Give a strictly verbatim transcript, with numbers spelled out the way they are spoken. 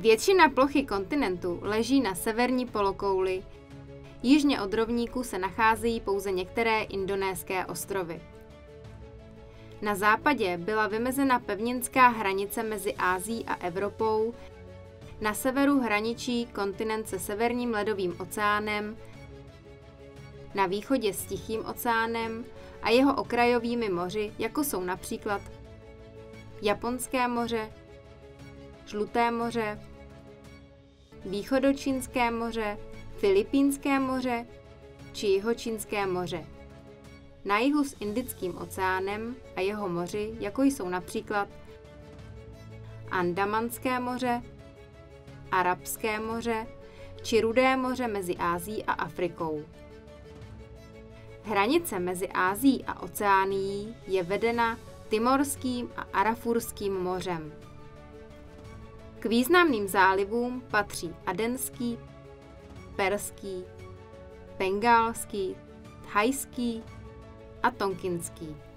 Většina plochy kontinentu leží na severní polokouli, jižně od rovníku se nacházejí pouze některé indonéské ostrovy. Na západě byla vymezena pevninská hranice mezi Asií a Evropou, na severu hraničí kontinent se Severním ledovým oceánem, na východě s Tichým oceánem a jeho okrajovými moři, jako jsou například Japonské moře, Žluté moře, Východočínské moře, Filipínské moře či Jihočínské moře. Na jihu s Indickým oceánem a jeho moři, jako jsou například Andamanské moře, Arabské moře či Rudé moře mezi Asií a Afrikou. Hranice mezi Asií a Oceánií je vedena Timorským a Arafurským mořem. K významným zálivům patří Adenský, Perský, Bengálský, Thajský a Tonkinský.